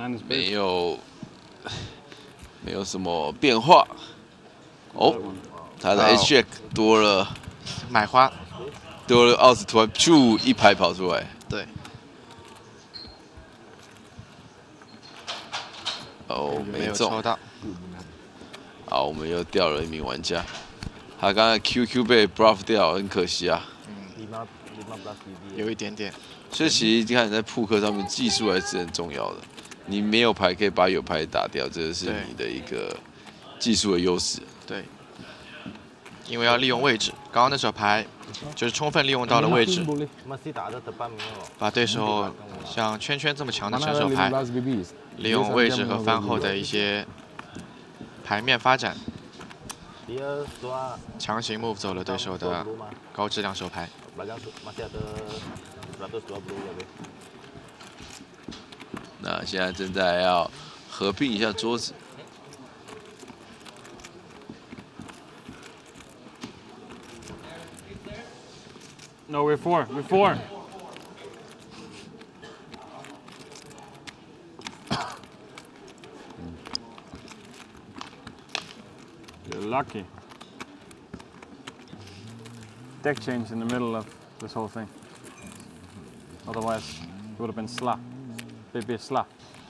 Speaker 1: 没有什么变化。哦， 他的 H Jack 多了
Speaker 2: 买花，
Speaker 1: 奥斯突然咻一排跑出来。
Speaker 2: 对。
Speaker 1: 哦，
Speaker 2: 没
Speaker 1: 没中。
Speaker 2: 有抽到。
Speaker 1: 好，我们又掉了一名玩家。他刚才 QQ 被 bluff 掉，很可惜啊。
Speaker 2: 有一点点。
Speaker 1: 所以其实你看你在扑克上面，技术还是很重要的。你没有牌可以把有牌打掉，这是你的一个技术的优势。
Speaker 2: 对。因为要利用位置，刚刚那手牌就是充分利用到了位置，把对手像圈圈这么强的选手牌，利用位置和翻后的一些牌面发展，强行 move 走了对手的高质量手牌。
Speaker 1: 那现在正在要合并一下桌子。
Speaker 7: No, we're four. We're four. You're lucky. Deck change in the middle of this whole thing. Otherwise, it would have been slap. Big slap.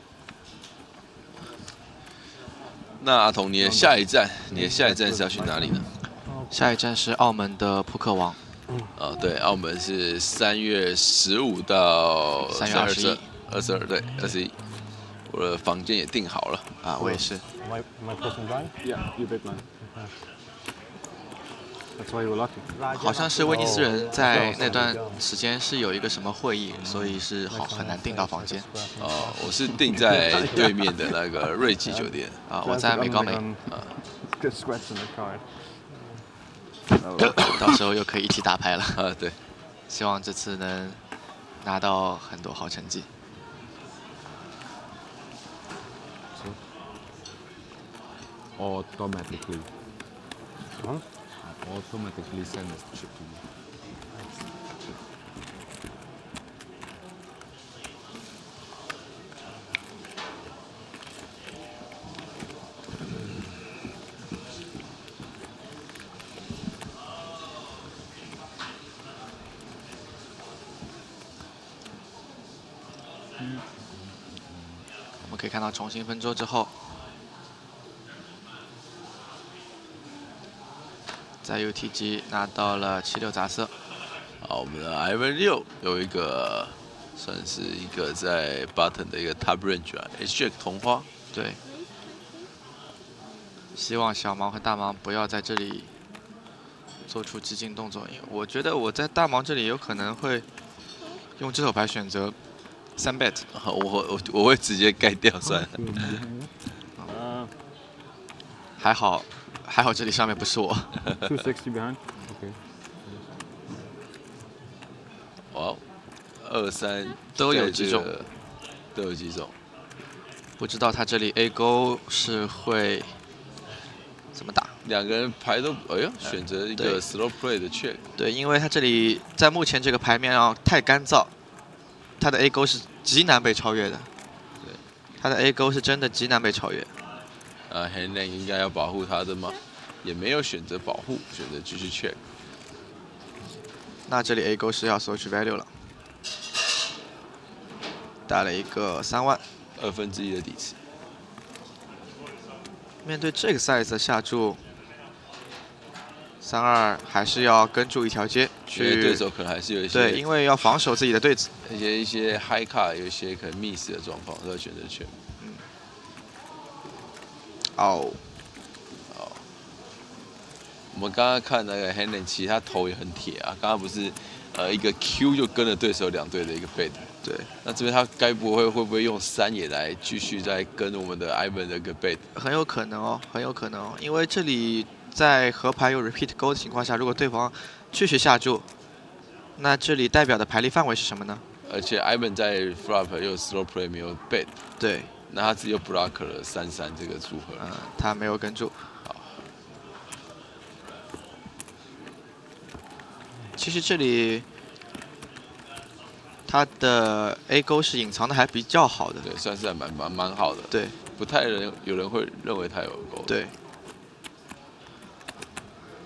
Speaker 1: 那阿童，你的下一站是要去哪里呢？
Speaker 2: 下一站是澳门的扑克王。
Speaker 1: 对，澳门是3月15到
Speaker 2: 3月
Speaker 1: 22，对，21。我的房间也订好了
Speaker 2: 啊，我也是。
Speaker 5: Am I closing blind?
Speaker 7: Yeah, you big blind. That's why you were lucky.
Speaker 2: 好像是威尼斯人在那段时间是有一个什么会议，所以是很难订到房间。
Speaker 1: 我是订在对面的那个瑞吉酒店
Speaker 2: 啊，我在美高梅。
Speaker 7: Good scratch in the card.
Speaker 2: 到时候又可以一起打牌了。
Speaker 1: 对，
Speaker 2: 希望这次能拿到很多好成绩。
Speaker 8: Automatically. Huh? Automatically send this chip to you. .
Speaker 2: 我们可以看到重新分桌之后，在 UTG 拿到了7-6杂色。
Speaker 1: 好，我们的 Ivan 6有一个算是一个在 button 的一个 top range 啊 ，H Jack 同花。
Speaker 2: 对。希望小盲和大盲不要在这里做出激进动作，因为我觉得我在大盲这里有可能会用这手牌选择3 bet。
Speaker 1: 我会直接盖掉算了。
Speaker 2: 还好这里上面不是我。
Speaker 7: 260 behind. Okay.
Speaker 1: 哇，2-3
Speaker 2: 都有击中，
Speaker 1: 都有击中。
Speaker 2: 不知道他这里 A 勾是会怎么打？
Speaker 1: 两个人牌都，哎呦，选择一个 slow play 的 check。
Speaker 2: 对，因为他这里在目前这个牌面上太干燥，他的 A 勾是极难被超越的。
Speaker 1: 对，
Speaker 2: 他的 A 勾是真的极难被超越。
Speaker 1: Henry 应该要保护他的吗？也没有选择保护，选择继续 check。
Speaker 2: 那这里 A 勾是要索取 value 了，打了一个3万
Speaker 1: 1/2的底池。
Speaker 2: 面对这个 size 的下注，3-2还是要跟住一条街去。
Speaker 1: 对手可能还是有一些
Speaker 2: 对，因为要防守自己的对子，
Speaker 1: 一些 high card 有一些可能 miss 的状况，都要选择check。我们刚刚看那个 Henry， 其实他头也很铁啊。刚刚不是一个 Q 就跟了对手2队的一个 bet。
Speaker 2: 对。
Speaker 1: 那这边他会不会用3也来继续再跟我们的 Ivan 的一个 bet？
Speaker 2: 很有可能哦，很有可能哦，因为这里在河牌有 repeat 勾的情况下，如果对方继续下注，那这里代表的牌力范围是什么呢？
Speaker 1: 而且 Ivan 在 flop 又 slow play 没有 bet。
Speaker 2: 对。
Speaker 1: 那他只有 block 了3-3这个组合。
Speaker 2: 他没有跟住。
Speaker 1: 好。
Speaker 2: 其实这里他的 A 勾是隐藏的还比较好的。
Speaker 1: 对，算是还蛮好的。
Speaker 2: 对。
Speaker 1: 不太有人会认为他有勾。
Speaker 2: 对。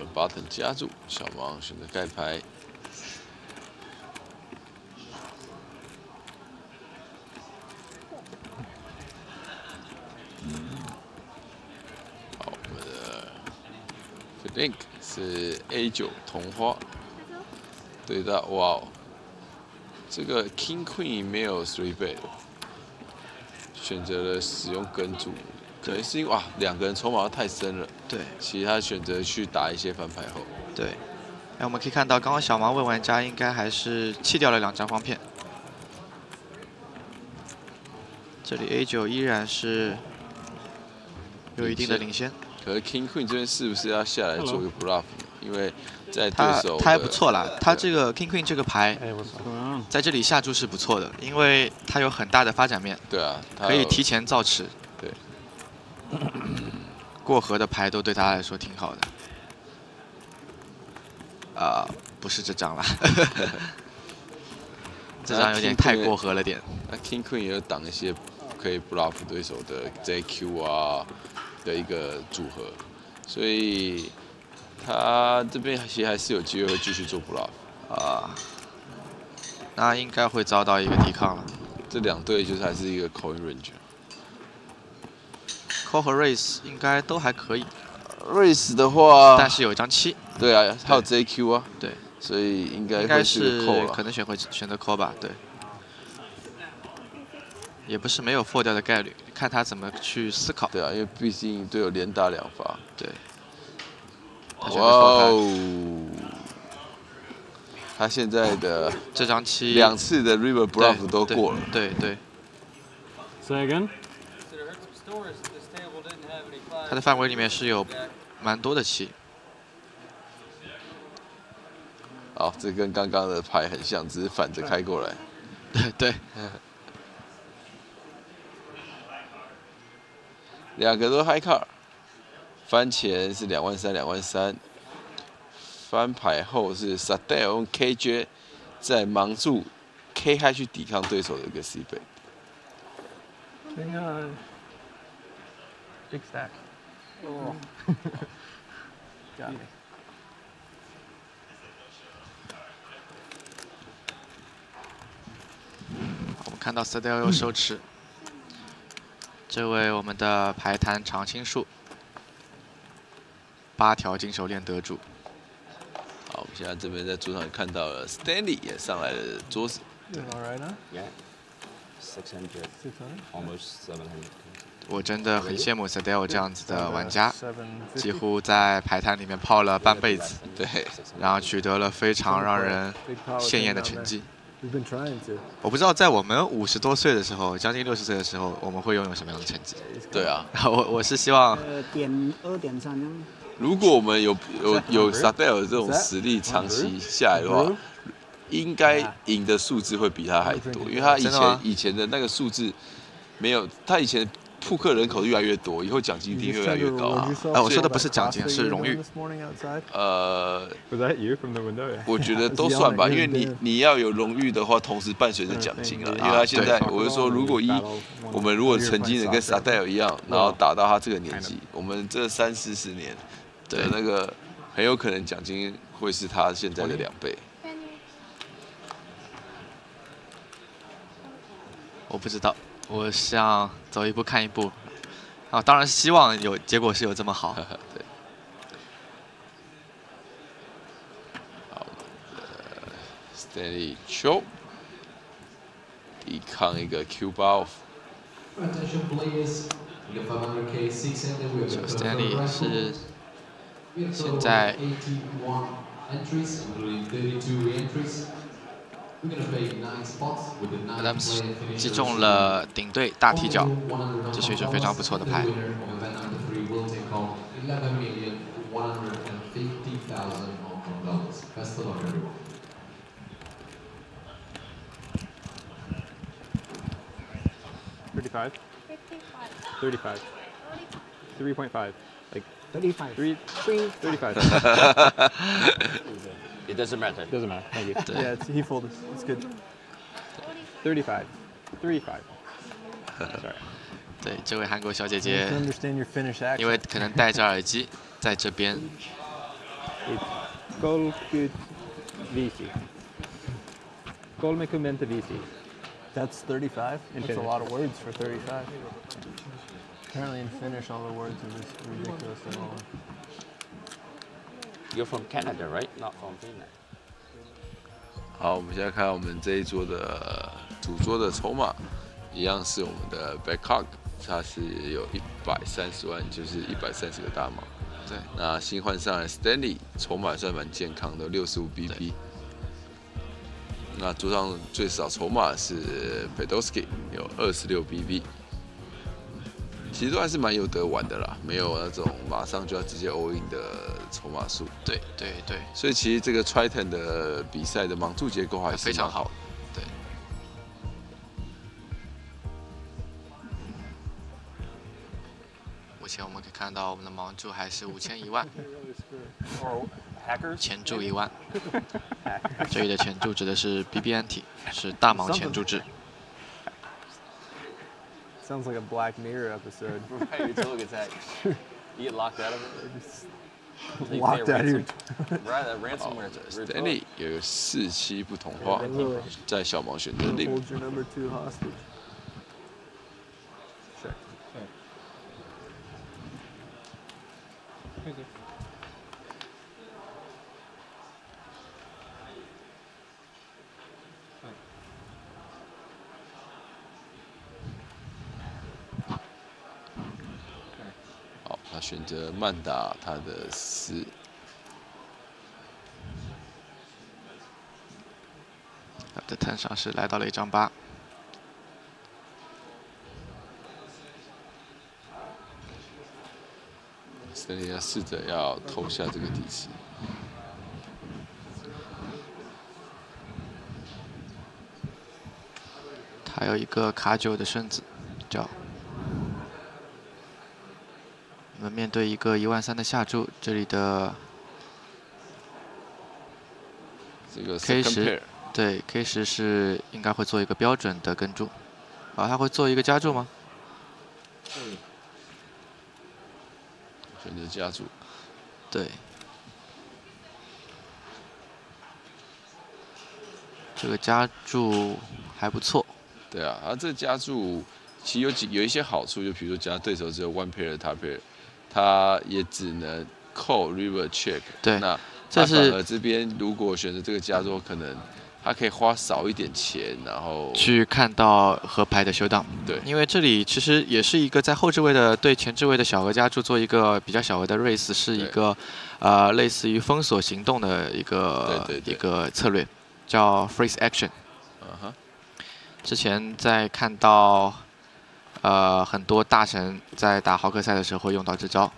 Speaker 1: 了 button 夹住，小盲选择盖牌。好，我们的 Flink 是 A9 同花，对到哇哦，这个 King Queen 没有3 bet， 选择了使用跟注。 可能是因为哇，两个人筹码太深了，
Speaker 2: 对，
Speaker 1: 其他选择去打一些翻牌后，
Speaker 2: 对。哎，我们可以看到，刚刚小盲问玩家应该还是弃掉了2张方片。这里 A9 依然是有一定的领先。
Speaker 1: 可是 King Queen 这边是不是要下来做一个 bluff？ 因为在对手
Speaker 2: 他还不错啦，他这个 King Queen 这个牌，
Speaker 5: Hey, what's up?
Speaker 2: 在这里下注是不错的，因为它有很大的发展面。
Speaker 1: 对啊，
Speaker 2: 可以提前造池。
Speaker 1: 对。
Speaker 2: 过河的牌都对他来说挺好的。不是这张啦，这张有点太过河了点。
Speaker 1: 那 King Queen 也有挡一些可以 bluff 对手的 JQ 啊的一个组合，所以他这边其实还是有机会会继续做 bluff
Speaker 2: 那应该会遭到一个抵抗了。
Speaker 1: 这两队就是还是一个 coin range。Call
Speaker 2: 和 race 应该都还可以。
Speaker 1: race 的话，
Speaker 2: 但是有一张7。
Speaker 1: 对啊，还有 JQ 啊。
Speaker 2: 对。
Speaker 1: 所以应该是
Speaker 2: 可能选择 call 吧，对。也不是没有 fold 掉的概率，看他怎么去思考。
Speaker 1: 对啊，因为毕竟队友连打2发。
Speaker 2: 对。
Speaker 1: 哇哦！他现在的
Speaker 2: 这张7
Speaker 1: 2次的 river bluff 都过了。
Speaker 2: 对。
Speaker 7: Say again.
Speaker 2: 他的范围里面是有蛮多的7。
Speaker 1: 好，这跟刚刚的牌很像，只是反着开过来。
Speaker 2: 对。
Speaker 1: 两个都 high card， 翻前是23000、23000，翻牌后是 Sadell 用 KJ 在盲注 K high 去抵抗对手的一个 C 杯。
Speaker 3: Big stack. Oh. Got me.
Speaker 2: 我们看到 Sadell 又收持，这位我们的牌坛常青树，8条金手链得主。
Speaker 1: 好，我们现在这边在桌上也看到了 Stanley 也上来了桌子。
Speaker 3: Doing all right, huh?
Speaker 8: Yeah. 600. Almost 700.
Speaker 2: 我真的很羡慕 Sadell 这样子的玩家，几乎在牌坛里面泡了半辈子，
Speaker 1: 对，
Speaker 2: 然后取得了非常让人鲜艳的成绩。我不知道在我们50多岁的时候，将近60岁的时候，我们会拥有什么样的成绩？
Speaker 1: 对啊，
Speaker 2: 我是希望
Speaker 9: 点2点3。
Speaker 1: 如果我们有 Sadell 这种实力长期下来的话，应该赢的数字会比他还多，因为他以前的那个数字没有，他以前扑克人口越来越多，以后奖金一定越来越高。
Speaker 2: 我说的不是奖金，是荣誉。
Speaker 1: 我觉得都算吧，因为你要有荣誉的话，同时伴随着奖金啊。因为他现在，我是说，我们如果曾经能跟 Sadell 一样，然后打到他这个年纪，我们这30-40年的那个很有可能奖金会是他现在的2倍。
Speaker 2: 我不知道，我想走一步看一步。当然希望结果是有这么好。
Speaker 1: 对。好，Stanley 球抵抗一个 Q buff。
Speaker 2: Stanley 是现在。Adams 击中了顶对大踢脚，这是一手非常不错的牌。
Speaker 7: 35. 3.5. Like
Speaker 9: 35.
Speaker 7: 35.
Speaker 8: It doesn't matter.
Speaker 7: Doesn't matter. Thank you.
Speaker 3: Yeah, he folded. It's good.
Speaker 7: 35. 35. Sorry.
Speaker 2: 对，这位韩国小姐姐，
Speaker 3: understand your Finnish accent.
Speaker 2: 因为可能戴着耳机，在这边
Speaker 9: It's Colkut Viisi. Kolme kymmentä viisi.
Speaker 3: That's 35? That's a
Speaker 9: Finnish.
Speaker 3: lot of words for 35. Apparently in Finnish all the words are just ridiculously long.
Speaker 4: You're from Canada, right? Not from Finland.
Speaker 1: 好，我们现在看我们这一桌的主桌的筹码，一样是我们的 Backhog， 它是有130万，就是130个大盲。
Speaker 2: 对，
Speaker 1: 那新换上来 Stanley 筹码算蛮健康的，65 BB。那桌上最少筹码是 Podolsky 有26 BB， 其实都还是蛮有得玩的啦，没有那种马上就要直接 all in 的筹码数。
Speaker 2: 对对对，
Speaker 1: 所以其实这个 Triton 的比赛的盲注结构还是
Speaker 2: 非常好
Speaker 1: 蛮好。
Speaker 2: 对，目前我们可以看到我们的盲注还是5000、1万，
Speaker 3: Or hackers?
Speaker 2: 前注1万。这里的前注指的是 BBNT， 是大盲前注制。
Speaker 6: Sounds like a Black Mirror episode.
Speaker 3: Right, it's a look attack. You get locked out of it? Until you
Speaker 4: Locked
Speaker 3: pay a
Speaker 4: out of your
Speaker 3: ransom. Right, that
Speaker 1: 好
Speaker 3: ransomware.
Speaker 1: 的 Stanley 有一个4-7不同化，在小盲选择里。
Speaker 6: Hold your number 2 hostage. Check.
Speaker 1: 好，他选择慢打他的4。
Speaker 2: 的turn上是来到了1张8。
Speaker 1: Stanley 要试着要投下这个底池。
Speaker 2: 他有一个卡9的身子，叫。我们面对一个13000的下注，这里的
Speaker 1: 这个
Speaker 2: K
Speaker 1: second
Speaker 2: 10
Speaker 1: pair
Speaker 2: 对 K 10是应该会做一个标准的跟注，啊，他会做一个加注吗？
Speaker 1: 选择加注。
Speaker 2: 对，这个加注还不错。
Speaker 1: 对啊，他这个加注其实有一些好处，就比如说假如对手只有 one pair 的 top pair， 他也只能扣 river check。
Speaker 2: 对，
Speaker 1: 那
Speaker 2: 这是
Speaker 1: 反而这边如果选择这个加注，可能他可以花少一点钱，然后
Speaker 2: 去看到合牌的修档。
Speaker 1: 对，
Speaker 2: 因为这里其实也是一个在后置位的对前置位的小额加注做一个比较小额的 raise， 是一个类似于封锁行动的一个策略，叫 freeze action。之前在看到很多大神在打豪克赛的时候会用到这招。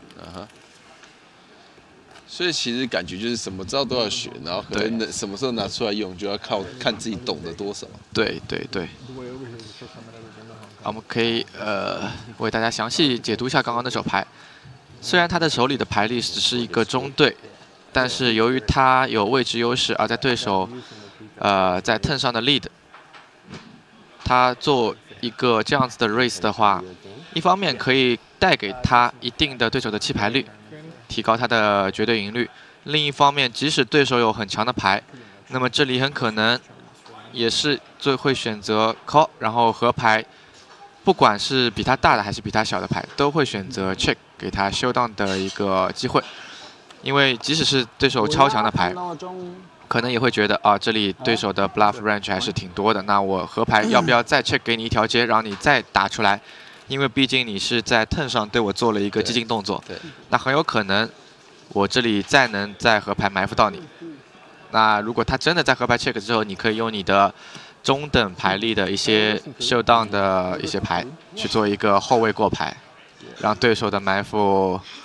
Speaker 1: 所以其实感觉就是什么招都要学，然后可能什么时候拿出来用，就要看自己懂得多少。
Speaker 2: 对对对。我们可以为大家详细解读一下刚刚那手牌。虽然他的手里的牌力只是一个中对，但是由于他有位置优势，而在对手在 turn 上的 lead， 他做一个这样子的 race 的话，一方面可以带给他一定的对手的弃牌率，提高他的绝对赢率；另一方面，即使对手有很强的牌，那么这里很可能也是最会选择 call， 然后合牌，不管是比他大的还是比他小的牌，都会选择 check 给他修档的一个机会，因为即使是对手超强的牌，可能也会觉得啊，这里对手的 bluff range 还是挺多的，那我合牌要不要再 check 给你一条街，让你再打出来？因为毕竟你是在 turn 上对我做了一个激进动作，那很有可能我这里再能在合牌埋伏到你。那如果他真的在合牌 check 之后，你可以用你的中等牌力的一些 showdown 的一些牌去做一个后卫过牌，让对手的埋伏